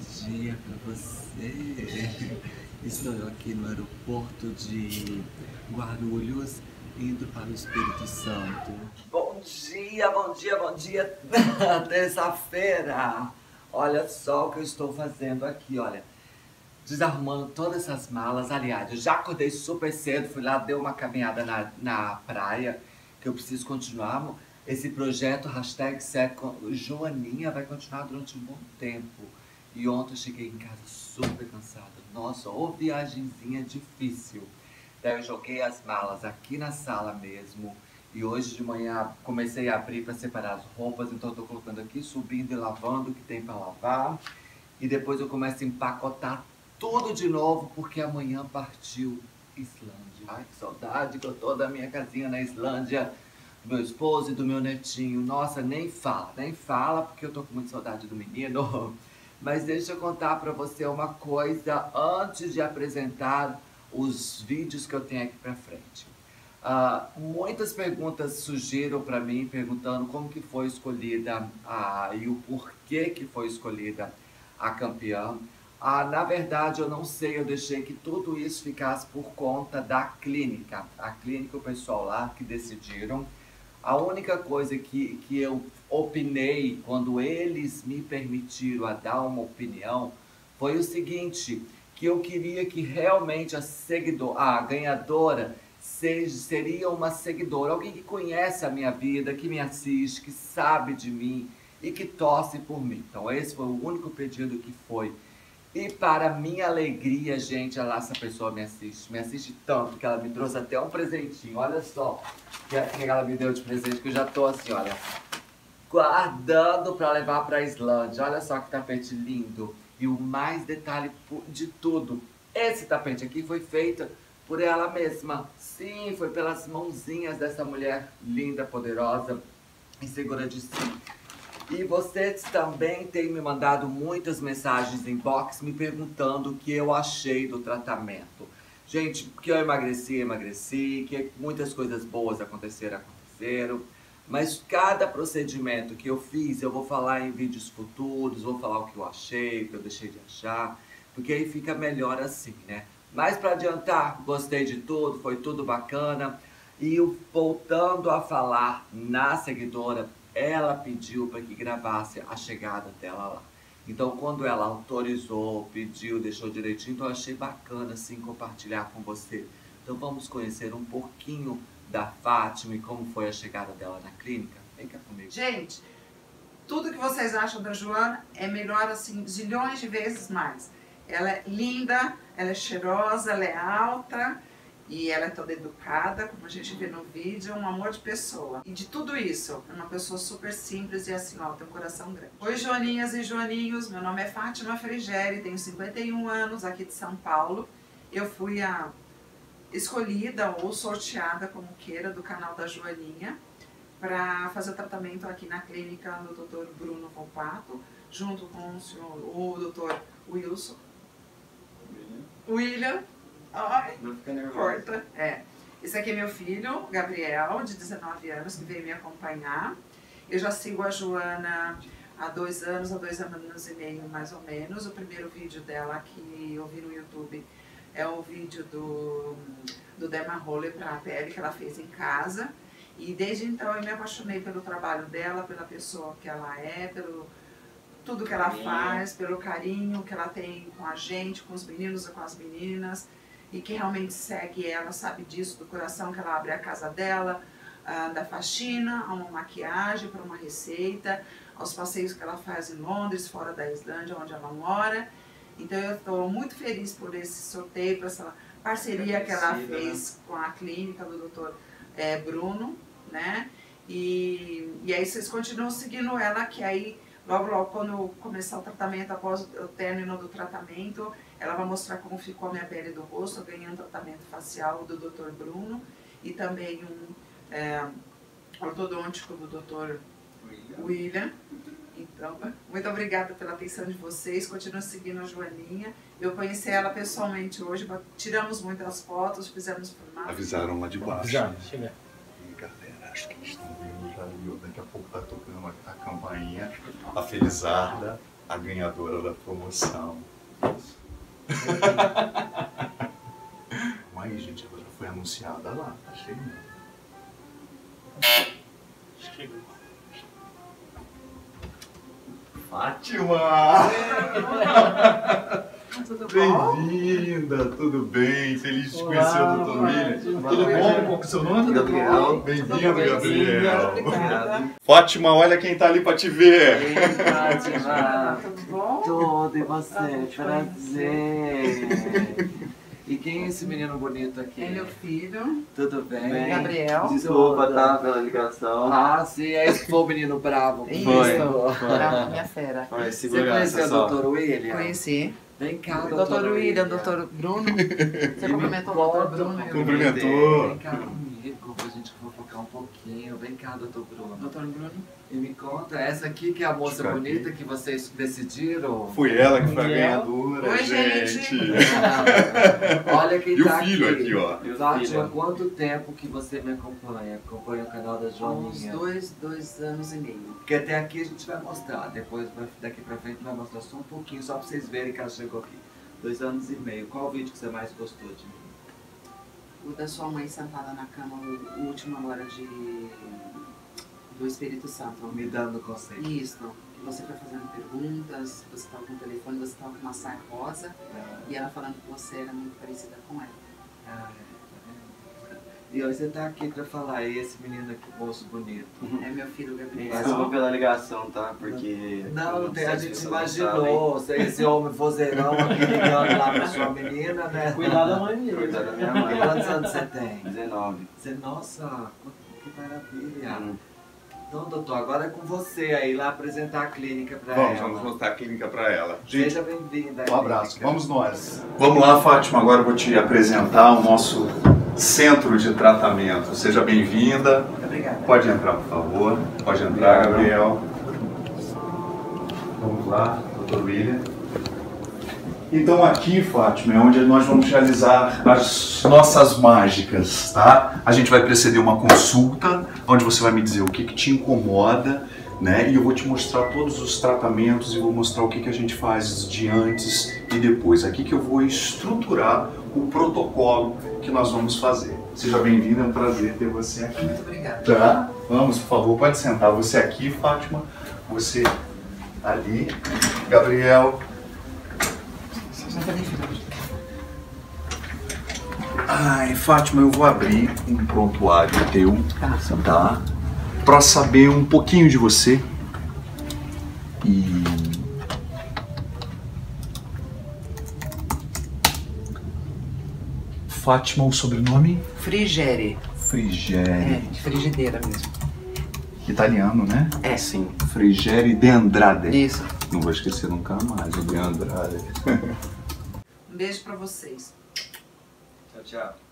dia para você. Estou eu aqui no aeroporto de Guarulhos, indo para o Espírito Santo. Bom dia, bom dia, bom dia. Terça-feira. Olha só o que eu estou fazendo aqui, olha. Desarrumando todas essas malas. Aliás, eu já acordei super cedo, fui lá, dei uma caminhada na praia, que eu preciso continuar. Esse projeto, #Joaninha, vai continuar durante um bom tempo. E ontem eu cheguei em casa super cansada. Nossa, ô viagenzinha difícil. Daí eu joguei as malas aqui na sala mesmo. E hoje de manhã comecei a abrir para separar as roupas. Então eu tô colocando aqui, subindo e lavando o que tem para lavar. E depois eu começo a empacotar tudo de novo, porque amanhã partiu Islândia. Ai, que saudade que eu tô da minha casinha na Islândia, do meu esposo e do meu netinho. Nossa, nem fala, porque eu tô com muita saudade do menino. Mas deixa eu contar pra você uma coisa antes de apresentar os vídeos que eu tenho aqui pra frente. Muitas perguntas surgiram para mim, perguntando como que foi escolhida e o porquê que foi escolhida a campeã. Na verdade, eu não sei, eu deixei que tudo isso ficasse por conta da clínica. A clínica, o pessoal lá que decidiram. A única coisa que eu opinei quando eles me permitiram a dar uma opinião foi o seguinte, que eu queria que realmente a ganhadora seria uma seguidora, alguém que conhece a minha vida, que me assiste, que sabe de mim e que torce por mim. Então esse foi o único pedido que foi. E para minha alegria, gente, essa pessoa me assiste tanto que ela me trouxe até um presentinho. Olha só que ela me deu de presente, que eu já tô assim, olha, guardando para levar para a Islândia. Olha só que tapete lindo. E o mais detalhe de tudo, esse tapete aqui foi feito por ela mesma. Sim, foi pelas mãozinhas dessa mulher linda, poderosa e segura de si. E vocês também têm me mandado muitas mensagens em inbox me perguntando o que eu achei do tratamento. Gente, que eu emagreci, que muitas coisas boas aconteceram. Mas cada procedimento que eu fiz, eu vou falar em vídeos futuros, vou falar o que eu achei, o que eu deixei de achar, porque aí fica melhor assim, né? Mas para adiantar, gostei de tudo, foi tudo bacana. E voltando a falar na seguidora, ela pediu para que gravasse a chegada dela lá. Então, quando ela autorizou, pediu, deixou direitinho, então eu achei bacana, assim, compartilhar com você. Então, vamos conhecer um pouquinho da Fátima e como foi a chegada dela na clínica. Vem cá comigo. Gente, tudo que vocês acham da Joana é melhor, assim, zilhões de vezes mais. Ela é linda, ela é cheirosa, ela é alta e ela é toda educada, como a gente vê no vídeo, é um amor de pessoa. E de tudo isso, é uma pessoa super simples e assim, ó, tem um coração grande. Oi, Joaninhas e Joaninhos, meu nome é Fátima Frigeri, tenho 51 anos, aqui de São Paulo. Eu fui a escolhida ou sorteada, como queira, do canal da Joaninha, para fazer o tratamento aqui na clínica do Dr. Bruno Volpato, junto com o Dr. William. Ai, não fica nervosa. Corta. Esse aqui é meu filho, Gabriel, de 19 anos, que veio me acompanhar. Eu já sigo a Joana há 2 anos, há 2 anos e meio mais ou menos. O primeiro vídeo dela que eu vi no YouTube é o vídeo do Derma Roller para a pele que ela fez em casa. E desde então eu me apaixonei pelo trabalho dela, pela pessoa que ela é, pelo tudo que ela faz, pelo carinho que ela tem com a gente, com os meninos e com as meninas, e que realmente segue ela, sabe disso, do coração, que ela abre a casa dela, da faxina, a uma maquiagem, para uma receita, aos passeios que ela faz em Londres, fora da Islândia, onde ela mora. Então eu estou muito feliz por esse sorteio, por essa parceria que ela fez com a clínica do Dr. Bruno, né? E aí vocês continuam seguindo ela, que aí logo quando começar o tratamento, após o término do tratamento, ela vai mostrar como ficou a minha pele do rosto. Eu ganhei um tratamento facial do Dr. Bruno e também um ortodôntico do Dr. William. Então, muito obrigada pela atenção de vocês, continuem seguindo a Joaninha. Eu conheci ela pessoalmente hoje, tiramos muitas fotos, fizemos formato. Avisaram lá de baixo. Avisaram, chega. E galera, estão vendo já, viu? Daqui a pouco tá tocando a campainha, a felizarda. a ganhadora da promoção. Aí, gente, ela já foi anunciada lá, tá chegando. Fátima! Tudo bom? Bem-vinda, tudo bem? Feliz de te conhecer o Dr. William. Tudo bom? Qual que é o seu nome? Gabriel. Bem-vindo, Gabriel. Obrigada. Fátima, olha quem tá ali pra te ver. Ei, Fátima. Tudo bom? Tudo, e você? Prazer. E quem é esse menino bonito aqui? É meu filho, Tudo bem? Gabriel. Desculpa, tá? Pela ligação. Ah, sim, é esse que foi o menino bravo. Isso. Foi. Bravo, minha fera. Foi, Você segurança conheceu só. o Dr. William? Conheci. Vem cá, Doutor William, doutor Bruno. Você cumprimentou o doutor Bruno? Cumprimentou. Vem cá comigo pra gente fofocar um pouquinho. Vem cá, doutor Bruno. Doutor Bruno. E me conta, essa aqui que é a moça Fica bonita aqui. que vocês decidiram? Foi ela que foi a ganhadora, Oi, gente. Olha quem E tá o filho aqui, ó. E o Fátima, filho? há quanto tempo que você me acompanha? Acompanha o canal da Há uns Joaninha? dois anos e meio. Porque até aqui a gente vai mostrar, depois daqui pra frente vai mostrar só um pouquinho, só pra vocês verem que ela chegou aqui. 2 anos e meio. Qual o vídeo que você mais gostou de mim? O da sua mãe sentada na cama, o último agora do Espírito Santo. Me dando conselho. Isso. Que você foi fazendo perguntas, você estava com o telefone, você estava com uma saia rosa e ela falando que você era muito parecida com ela. Ah, é. E hoje você tá aqui pra falar, e esse menino aqui, moço bonito? É meu filho Gabriel. Desculpa pela ligação, tá? Porque... Não, sei a se gente vocês imaginou, esse homem vozeirão aqui ligando lá pra sua menina, né? Cuidar da mãe sabem. minha. Cuidar da minha E mãe. quantos anos você tem? 19. Nossa, que maravilha. Hum. Então, doutor, agora é com você aí, lá apresentar a clínica pra Vamos ela. mostrar a clínica pra ela. Gente, Seja bem-vinda. à um abraço. clínica. Vamos nós. Vamos lá, Fátima. Agora eu vou te apresentar o nosso centro de tratamento. Seja bem-vinda. Muito obrigada. Pode entrar, por favor. Pode entrar, Gabriel. Vamos lá, Dr. William. Então aqui, Fátima, é onde nós vamos realizar as nossas mágicas, tá? A gente vai preceder uma consulta, onde você vai me dizer o que te incomoda, né? E eu vou te mostrar todos os tratamentos e vou mostrar o que a gente faz de antes e depois. Aqui que eu vou estruturar o protocolo que nós vamos fazer. Seja bem-vinda, é um prazer ter você aqui. Muito obrigada. Tá? Vamos, por favor, pode sentar. Você aqui, Fátima. Você ali. Gabriel. Ai, Fátima, eu vou abrir um prontuário teu, tá? Pra saber um pouquinho de você. E... Fátima, o sobrenome? Frigere. Frigeri. É, de frigideira mesmo. Italiano, né? É. Sim. Frigeri de Andrade. Isso. Não vou esquecer nunca mais o de Andrade. Um beijo pra vocês. Tchau, tchau.